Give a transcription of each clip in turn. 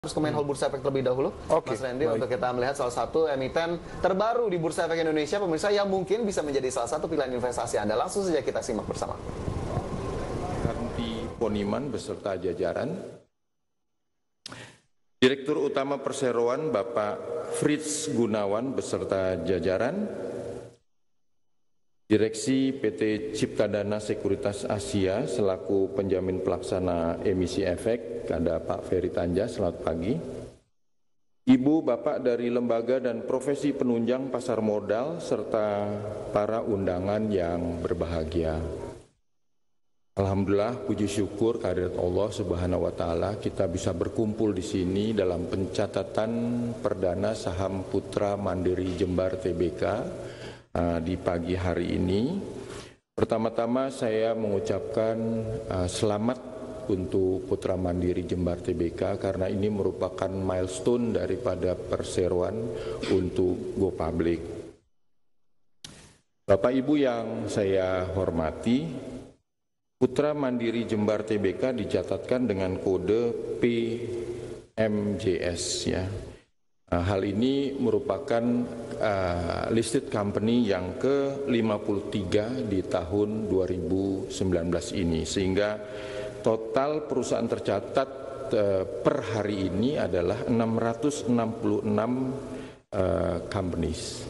Terus ke main hall Bursa Efek terlebih dahulu, Oke, Mas Randy, baik. untuk kita melihat salah satu emiten terbaru di Bursa Efek Indonesia, pemirsa, yang mungkin bisa menjadi salah satu pilihan investasi Anda. Langsung saja kita simak bersama. Harti Poniman beserta jajaran, Direktur Utama Perseroan Bapak Fritz Gunawan beserta jajaran, Direksi PT Ciptadana Sekuritas Asia selaku penjamin pelaksana emisi efek, ada Pak Ferry Tanja, selamat pagi. Ibu Bapak dari lembaga dan profesi penunjang pasar modal serta para undangan yang berbahagia. Alhamdulillah, puji syukur kehadirat Allah Subhanahu wa taala kita bisa berkumpul di sini dalam pencatatan perdana saham Putra Mandiri Jembar Tbk di pagi hari ini. Pertama-tama saya mengucapkan selamat untuk Putra Mandiri Jembar Tbk karena ini merupakan milestone daripada perseroan untuk go public. Bapak Ibu yang saya hormati, Putra Mandiri Jembar Tbk dicatatkan dengan kode PMJS ya. Hal ini merupakan listed company yang ke-53 di tahun 2019 ini, sehingga total perusahaan tercatat per hari ini adalah 666 companies.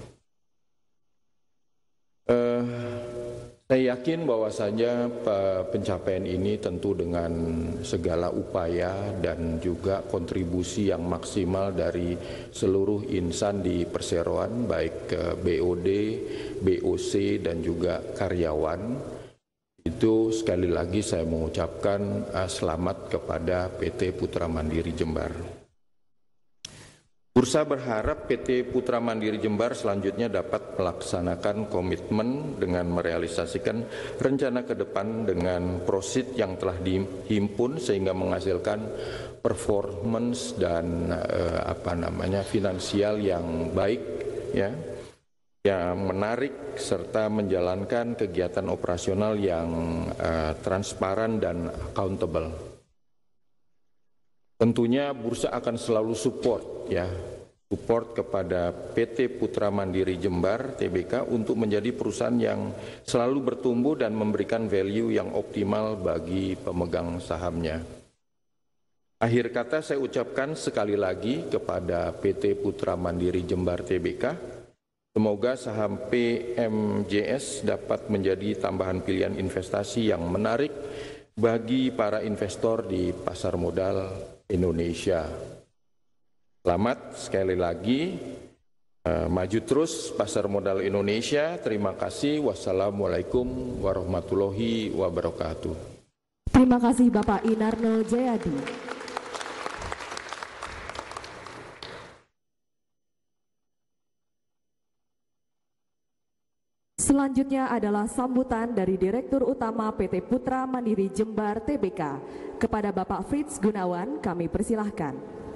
Saya yakin bahwasanya pencapaian ini tentu dengan segala upaya dan juga kontribusi yang maksimal dari seluruh insan di perseroan, baik BOD, BOC dan juga karyawan. Itu sekali lagi saya mengucapkan selamat kepada PT Putra Mandiri Jembar. Bursa berharap PT Putra Mandiri Jembar selanjutnya dapat melaksanakan komitmen dengan merealisasikan rencana ke depan dengan prosit yang telah dihimpun sehingga menghasilkan performance dan finansial yang baik ya, yang menarik serta menjalankan kegiatan operasional yang transparan dan accountable. Tentunya bursa akan selalu support kepada PT Putra Mandiri Jembar Tbk untuk menjadi perusahaan yang selalu bertumbuh dan memberikan value yang optimal bagi pemegang sahamnya. Akhir kata saya ucapkan sekali lagi kepada PT Putra Mandiri Jembar Tbk, semoga saham PMJS dapat menjadi tambahan pilihan investasi yang menarik bagi para investor di pasar modal Indonesia. Selamat sekali lagi, maju terus pasar modal Indonesia. Terima kasih. Wassalamualaikum warahmatullahi wabarakatuh. Terima kasih Bapak Inarno Jayadi. Selanjutnya adalah sambutan dari Direktur Utama PT Putra Mandiri Jembar Tbk. Kepada Bapak Fritz Gunawan, kami persilahkan.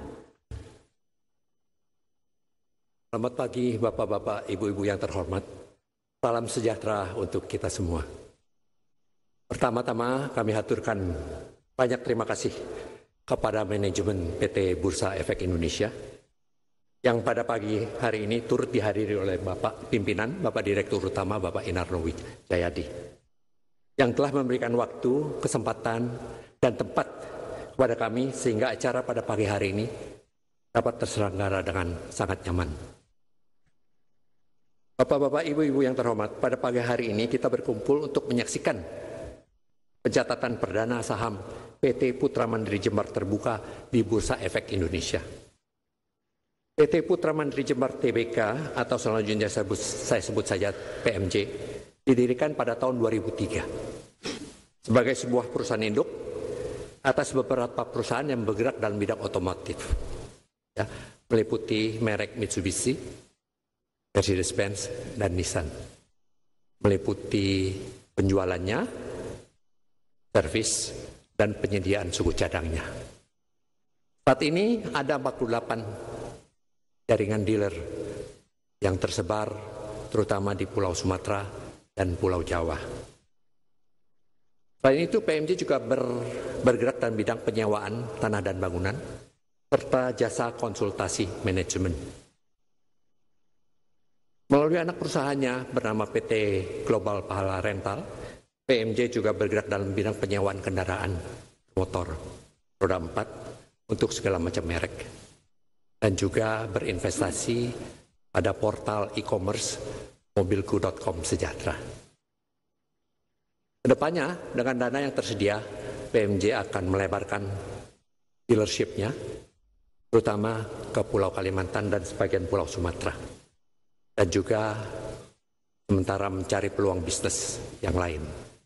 Selamat pagi Bapak-Bapak, Ibu-Ibu yang terhormat. Salam sejahtera untuk kita semua. Pertama-tama kami haturkan banyak terima kasih kepada manajemen PT Bursa Efek Indonesia yang pada pagi hari ini turut dihadiri oleh Bapak Pimpinan, Bapak Direktur Utama, Bapak Inarno Jayadi, yang telah memberikan waktu, kesempatan, dan tempat kepada kami sehingga acara pada pagi hari ini dapat terselenggara dengan sangat nyaman. Bapak-bapak, ibu-ibu yang terhormat, pada pagi hari ini kita berkumpul untuk menyaksikan pencatatan perdana saham PT Putra Mandiri Jembar terbuka di Bursa Efek Indonesia. PT Putra Mandiri Jembar Tbk atau selanjutnya saya sebut saja PMJ didirikan pada tahun 2003 sebagai sebuah perusahaan induk atas beberapa perusahaan yang bergerak dalam bidang otomotif, ya, meliputi merek Mitsubishi, Mercedes-Benz, dan Nissan, meliputi penjualannya, servis, dan penyediaan suku cadangnya. Saat ini ada 48 jaringan dealer yang tersebar terutama di Pulau Sumatera dan Pulau Jawa. Selain itu, PMJ juga bergerak dalam bidang penyewaan tanah dan bangunan, serta jasa konsultasi manajemen. Melalui anak perusahaannya bernama PT Global Pahala Rental, PMJ juga bergerak dalam bidang penyewaan kendaraan motor roda 4 untuk segala macam merek, dan juga berinvestasi pada portal e-commerce mobilku.com Sejahtera. Kedepannya, dengan dana yang tersedia, PMJ akan melebarkan dealership-nya, terutama ke Pulau Kalimantan dan sebagian Pulau Sumatera, dan juga sementara mencari peluang bisnis yang lain.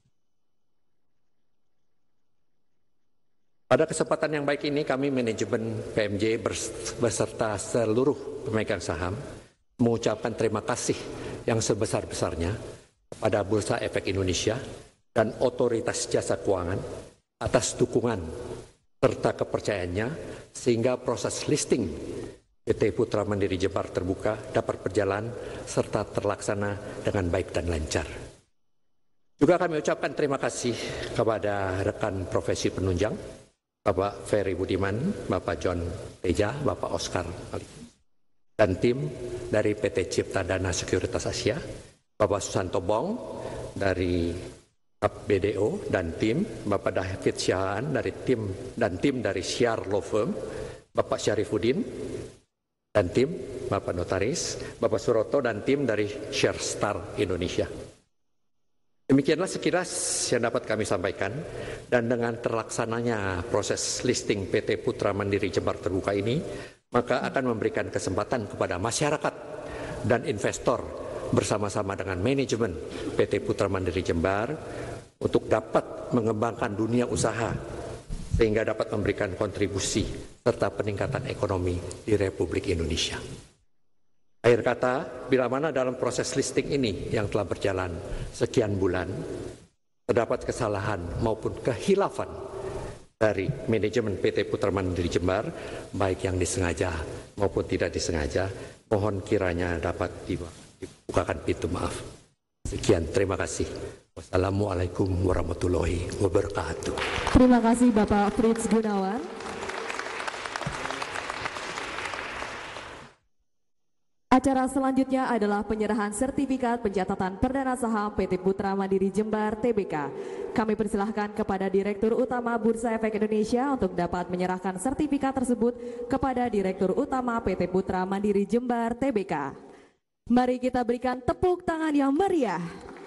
Pada kesempatan yang baik ini, kami manajemen PMJ beserta seluruh pemegang saham mengucapkan terima kasih yang sebesar-besarnya kepada Bursa Efek Indonesia dan Otoritas Jasa Keuangan atas dukungan serta kepercayaannya sehingga proses listing PT Putra Mandiri Jembar Terbuka dapat berjalan serta terlaksana dengan baik dan lancar. Juga kami ucapkan terima kasih kepada rekan profesi penunjang, Bapak Ferry Budiman, Bapak John Teja, Bapak Oscar dan tim dari PT Cipta Dana Sekuritas Asia, Bapak Susanto Bong dari BDO dan tim, Bapak David Syahan dari tim dari Syiar Law Firm, Bapak Syarifuddin dan tim, Bapak Notaris, Bapak Suroto dan tim dari Sharestar Indonesia. Demikianlah sekilas yang dapat kami sampaikan, dan dengan terlaksananya proses listing PT Putra Mandiri Jembar Terbuka ini, maka akan memberikan kesempatan kepada masyarakat dan investor bersama-sama dengan manajemen PT Putra Mandiri Jembar untuk dapat mengembangkan dunia usaha sehingga dapat memberikan kontribusi serta peningkatan ekonomi di Republik Indonesia. Akhir kata, bila mana dalam proses listing ini yang telah berjalan sekian bulan, terdapat kesalahan maupun kehilafan dari manajemen PT Putra Mandiri Jembar, baik yang disengaja maupun tidak disengaja, mohon kiranya dapat dibukakan pintu maaf. Sekian, terima kasih. Wassalamualaikum warahmatullahi wabarakatuh. Terima kasih Bapak Fritz Gunawan. Acara selanjutnya adalah penyerahan sertifikat pencatatan perdana saham PT Putra Mandiri Jembar Tbk. Kami persilahkan kepada Direktur Utama Bursa Efek Indonesia untuk dapat menyerahkan sertifikat tersebut kepada Direktur Utama PT Putra Mandiri Jembar Tbk. Mari kita berikan tepuk tangan yang meriah.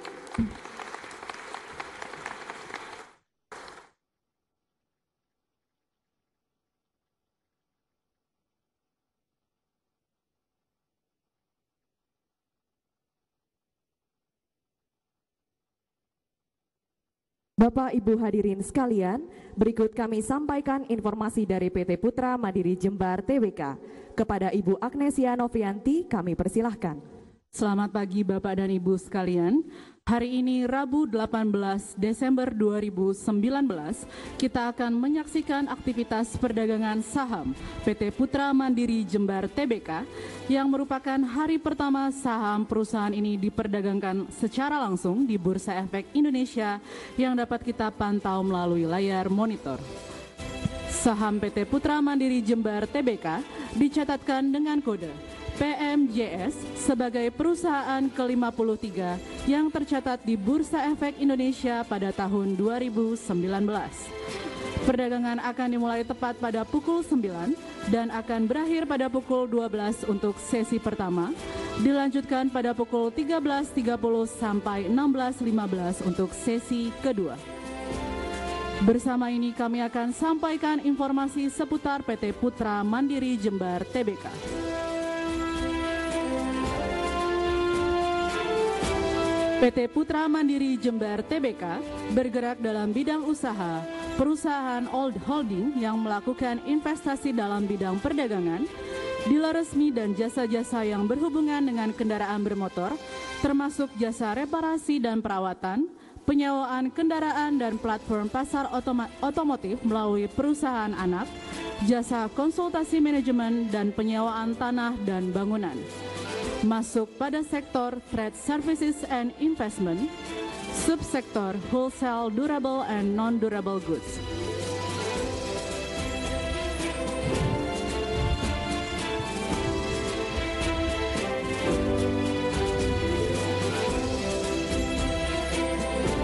Bapak Ibu hadirin sekalian, berikut kami sampaikan informasi dari PT Putra Mandiri Jembar Tbk. Kepada Ibu Agnesia Novianti, kami persilahkan. Selamat pagi Bapak dan Ibu sekalian. Hari ini Rabu 18 Desember 2019, kita akan menyaksikan aktivitas perdagangan saham PT Putra Mandiri Jembar Tbk yang merupakan hari pertama saham perusahaan ini diperdagangkan secara langsung di Bursa Efek Indonesia yang dapat kita pantau melalui layar monitor. Saham PT Putra Mandiri Jembar Tbk dicatatkan dengan kode PMJS sebagai perusahaan ke-53 yang tercatat di Bursa Efek Indonesia pada tahun 2019. Perdagangan akan dimulai tepat pada pukul 9 dan akan berakhir pada pukul 12 untuk sesi pertama, dilanjutkan pada pukul 13.30 sampai 16.15 untuk sesi kedua. Bersama ini kami akan sampaikan informasi seputar PT Putra Mandiri Jembar Tbk. PT Putra Mandiri Jembar Tbk bergerak dalam bidang usaha, perusahaan old holding yang melakukan investasi dalam bidang perdagangan, dealer resmi dan jasa-jasa yang berhubungan dengan kendaraan bermotor, termasuk jasa reparasi dan perawatan, penyewaan kendaraan dan platform pasar otomotif melalui perusahaan anak, jasa konsultasi manajemen dan penyewaan tanah dan bangunan. Masuk pada sektor trade services and investment, subsektor wholesale durable and non-durable goods.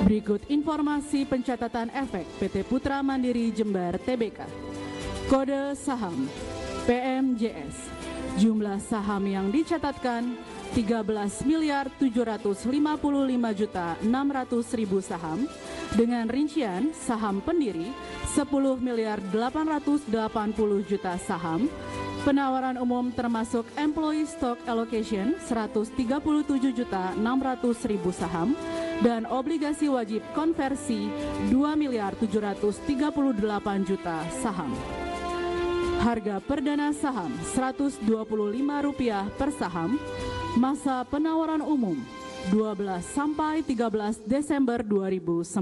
Berikut informasi pencatatan efek PT Putra Mandiri Jember Tbk. Kode saham PMJS. Jumlah saham yang dicatatkan 13.755.600.000 saham dengan rincian saham pendiri 10.880.000.000 saham, penawaran umum termasuk employee stock allocation 137.600.000 saham, dan obligasi wajib konversi 2.738.000.000 saham. Harga perdana saham Rp125 per saham. Masa penawaran umum 12 sampai 13 Desember 2019.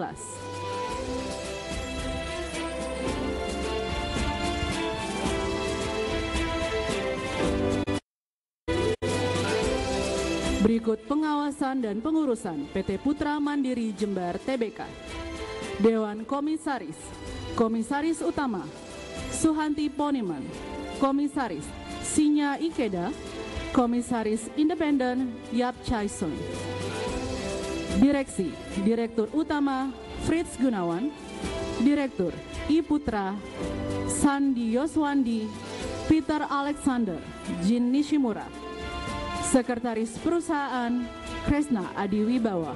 Berikut pengawasan dan pengurusan PT Putra Mandiri Jember Tbk. Dewan Komisaris. Komisaris Utama Suhanti Poniman. Komisaris Sinya Ikeda. Komisaris Independen Yap Chaison. Direksi Direktur Utama Fritz Gunawan. Direktur I Putra Sandi Yoswandi, Peter Alexander, Jin Nishimura. Sekretaris Perusahaan Kresna Adiwibawa.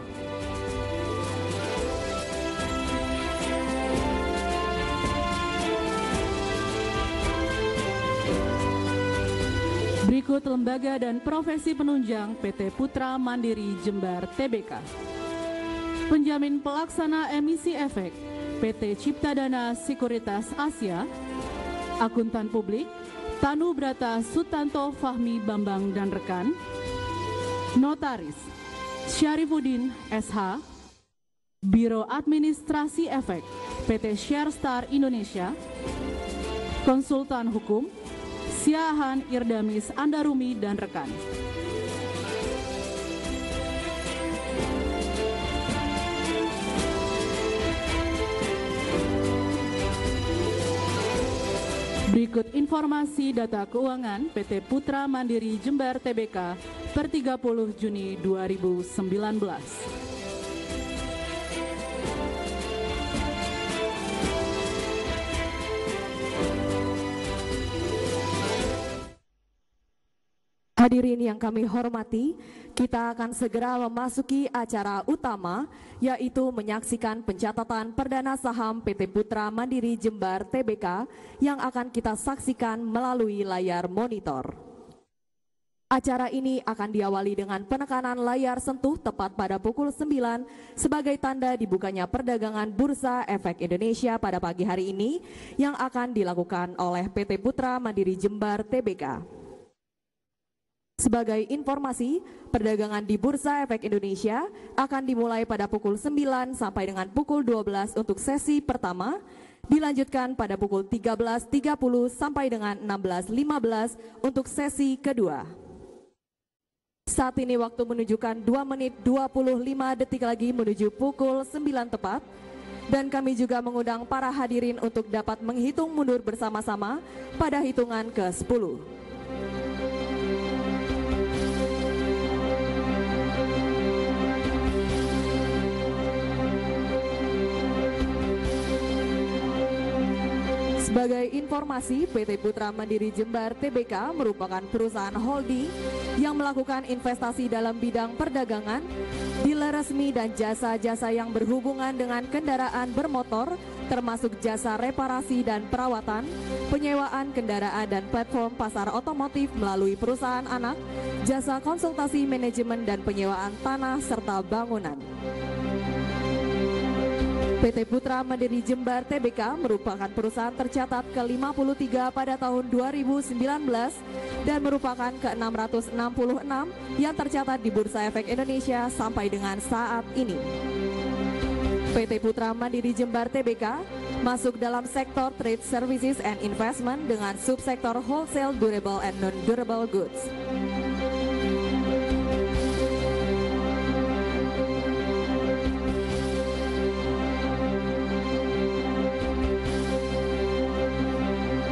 Berikut lembaga dan profesi penunjang PT Putra Mandiri Jember Tbk. Penjamin pelaksana emisi efek PT Ciptadana Sekuritas Asia. Akuntan publik Tanu Brata Sutanto Fahmi Bambang dan rekan. Notaris Syarifuddin SH. Biro Administrasi Efek PT Sharestar Indonesia. Konsultan Hukum Siahan Irdamis Andarumi dan rekan. Berikut informasi data keuangan PT Putra Mandiri Jember Tbk per 30 Juni 2019. Hadirin yang kami hormati, kita akan segera memasuki acara utama, yaitu menyaksikan pencatatan perdana saham PT Putra Mandiri Jember Tbk yang akan kita saksikan melalui layar monitor. Acara ini akan diawali dengan penekanan layar sentuh tepat pada pukul 9 sebagai tanda dibukanya perdagangan Bursa Efek Indonesia pada pagi hari ini yang akan dilakukan oleh PT Putra Mandiri Jember Tbk. Sebagai informasi, perdagangan di Bursa Efek Indonesia akan dimulai pada pukul 9 sampai dengan pukul 12 untuk sesi pertama, dilanjutkan pada pukul 13.30 sampai dengan 16.15 untuk sesi kedua. Saat ini waktu menunjukkan 2 menit 25 detik lagi menuju pukul 9 tepat, dan kami juga mengundang para hadirin untuk dapat menghitung mundur bersama-sama pada hitungan ke-10. Sebagai informasi, PT Putra Mandiri Jember Tbk merupakan perusahaan holding yang melakukan investasi dalam bidang perdagangan, dealer resmi dan jasa-jasa yang berhubungan dengan kendaraan bermotor, termasuk jasa reparasi dan perawatan, penyewaan kendaraan dan platform pasar otomotif melalui perusahaan anak, jasa konsultasi manajemen dan penyewaan tanah serta bangunan. PT Putra Mandiri Jember Tbk merupakan perusahaan tercatat ke-53 pada tahun 2019 dan merupakan ke-666 yang tercatat di Bursa Efek Indonesia sampai dengan saat ini. PT Putra Mandiri Jember Tbk masuk dalam sektor trade services and investment dengan subsektor wholesale durable and non-durable goods.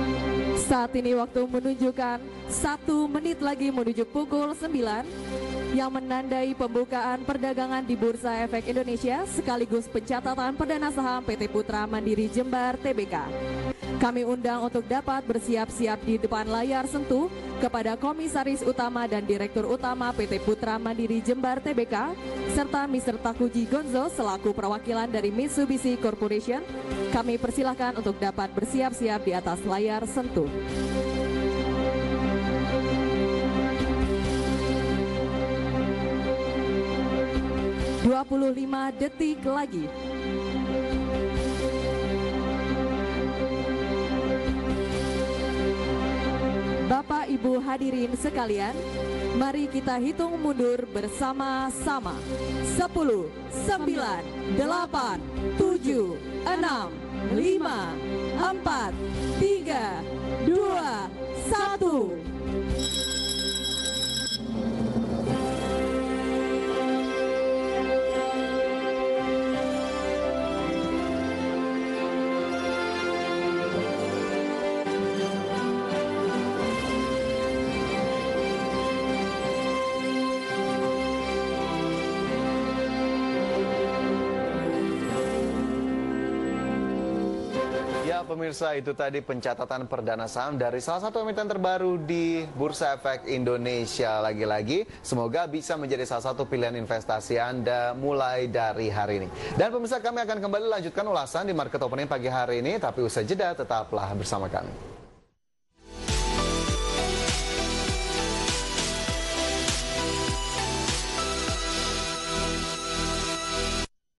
Saat ini waktu menunjukkan 1 menit lagi menuju pukul 9, yang menandai pembukaan perdagangan di Bursa Efek Indonesia sekaligus pencatatan perdana saham PT Putra Mandiri Jembar Tbk. Kami undang untuk dapat bersiap-siap di depan layar sentuh kepada Komisaris Utama dan Direktur Utama PT Putra Mandiri Jembar Tbk serta Mr. Takuji Gonzo selaku perwakilan dari Mitsubishi Corporation. Kami persilahkan untuk dapat bersiap-siap di atas layar sentuh. ...25 detik lagi. Bapak Ibu hadirin sekalian, mari kita hitung mundur bersama-sama. 10, 9, 8, 7, 6, 5, 4, 3, 2, 1. Pemirsa, itu tadi pencatatan perdana saham dari salah satu emiten terbaru di Bursa Efek Indonesia. Lagi-lagi, semoga bisa menjadi salah satu pilihan investasi Anda mulai dari hari ini. Dan pemirsa, kami akan kembali lanjutkan ulasan di market opening pagi hari ini, tapi usai jeda tetaplah bersama kami.